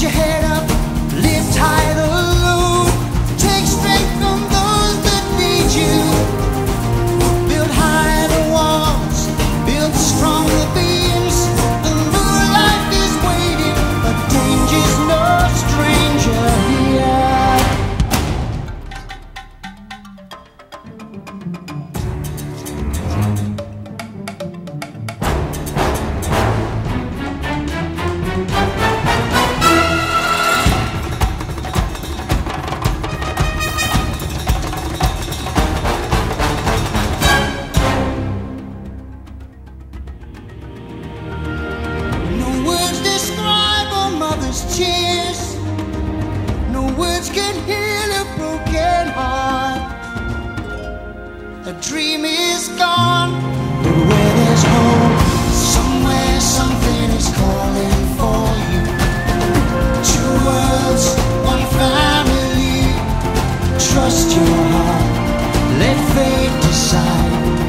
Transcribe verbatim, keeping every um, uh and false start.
head up, lift high the load. Take strength from those that need you. Build high the walls, build strong the beams. The new life is waiting, but danger's no stranger here. Tears, no words can heal a broken heart. A dream is gone, but where there's hope, somewhere something is calling for you. Two worlds, one family. Trust your heart, let fate decide.